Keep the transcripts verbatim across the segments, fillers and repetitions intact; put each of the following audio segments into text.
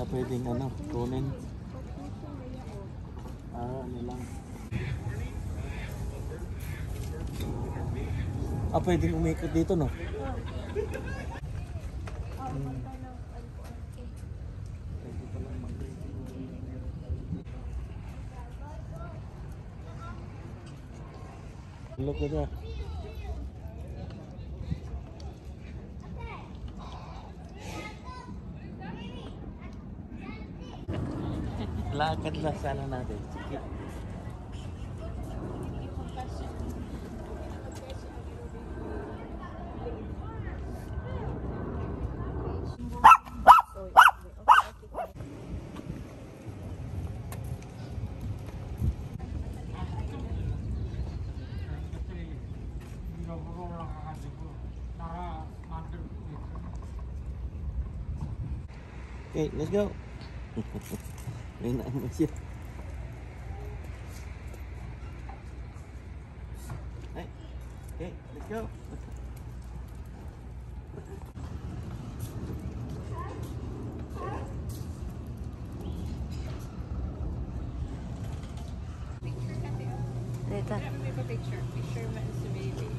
pwedeng ano, kunin. Ah, ano lang. Ah, pwedeng umikot dito, no? Hmm. Look at that. Lakad lang sana natin. Sige. Okay, let's go. May naman siya. Hey, okay, let's go. Dito. Picture, picture man sa baby.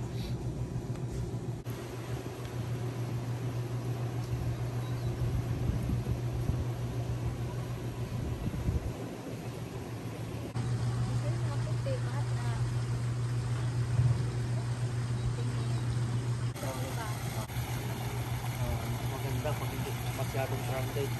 Maganda pag hindi masyadong crowded.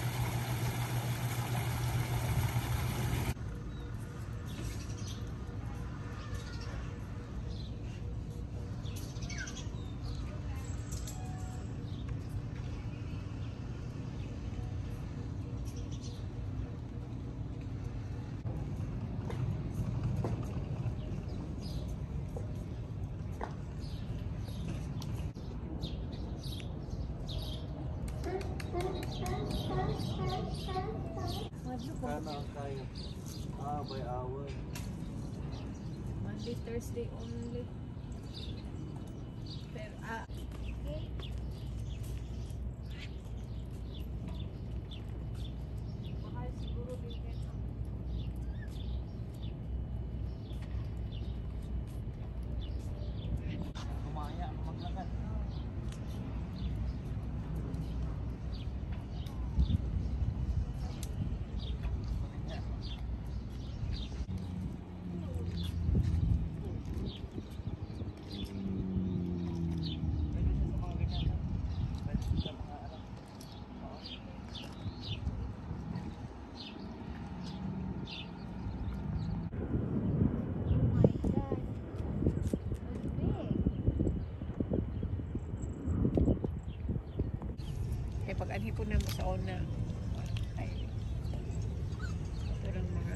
Sana ang kayo. Ah, by hour. Monday, Thursday only. Pero, ah, okay. Mahal siguro weekend ang Kumaya ako maglakad. eh, pag anhipon na mo sa una, ay, ito lang mga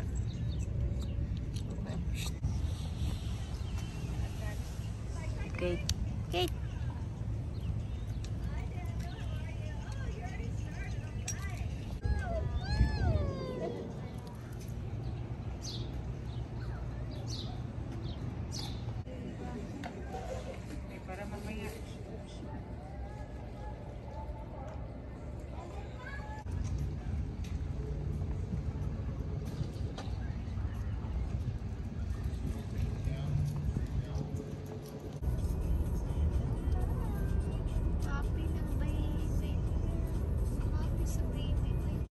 Kate. Kate.